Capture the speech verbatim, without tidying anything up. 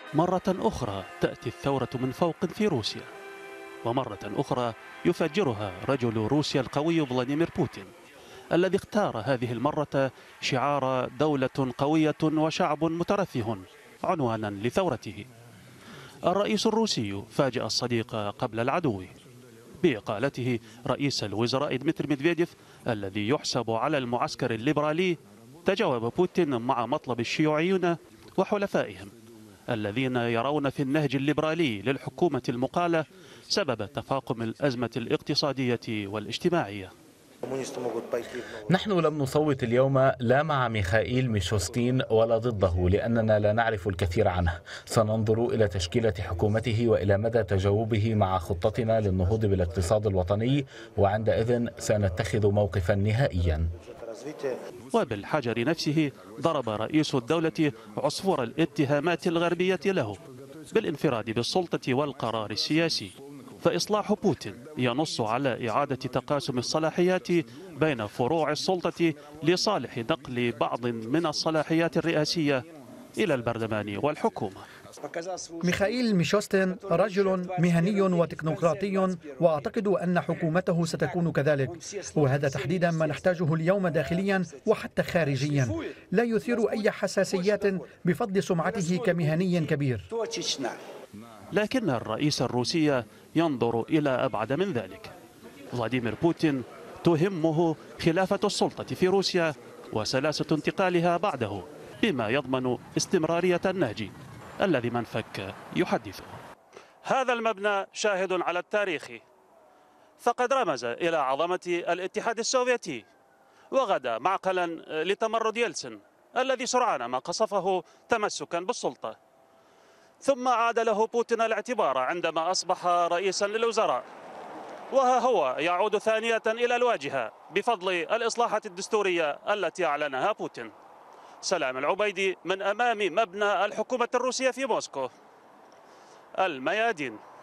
مرة أخرى تأتي الثورة من فوق في روسيا، ومرة أخرى يفجرها رجل روسيا القوي فلاديمير بوتين، الذي اختار هذه المرة شعار دولة قوية وشعب مترفه عنوانا لثورته. الرئيس الروسي فاجأ الصديق قبل العدو بإقالته رئيس الوزراء دمتري ميدفيديف الذي يحسب على المعسكر الليبرالي. تجاوب بوتين مع مطلب الشيوعيون وحلفائهم الذين يرون في النهج الليبرالي للحكومة المقالة سبب تفاقم الأزمة الاقتصادية والاجتماعية. نحن لم نصوت اليوم لا مع ميخائيل ميشوستين ولا ضده لأننا لا نعرف الكثير عنه. سننظر إلى تشكيلة حكومته وإلى مدى تجاوبه مع خطتنا للنهوض بالاقتصاد الوطني، وعندئذ سنتخذ موقفا نهائيا. وبالحجر نفسه ضرب رئيس الدولة عصفور الاتهامات الغربية له بالانفراد بالسلطة والقرار السياسي. فإصلاح بوتين ينص على إعادة تقاسم الصلاحيات بين فروع السلطة لصالح نقل بعض من الصلاحيات الرئاسية إلى البرلمان والحكومة. ميخائيل ميشوستين رجل مهني وتكنوقراطي، وأعتقد أن حكومته ستكون كذلك، وهذا تحديدا ما نحتاجه اليوم داخليا وحتى خارجيا. لا يثير أي حساسيات بفضل سمعته كمهني كبير. لكن الرئيس الروسي ينظر إلى أبعد من ذلك. فلاديمير بوتين تهمه خلافة السلطة في روسيا وسلاسة انتقالها بعده، بما يضمن استمرارية النهج الذي من فك يحدثه. هذا المبنى شاهد على التاريخ، فقد رمز إلى عظمة الاتحاد السوفيتي وغدا معقلا لتمرد يلتسن الذي سرعان ما قصفه تمسكا بالسلطة. ثم عاد له بوتين الاعتبار عندما أصبح رئيسا للوزراء، وها هو يعود ثانية إلى الواجهة بفضل الإصلاحات الدستورية التي أعلنها بوتين. سلام العبيدي من أمام مبنى الحكومة الروسية في موسكو، الميادين.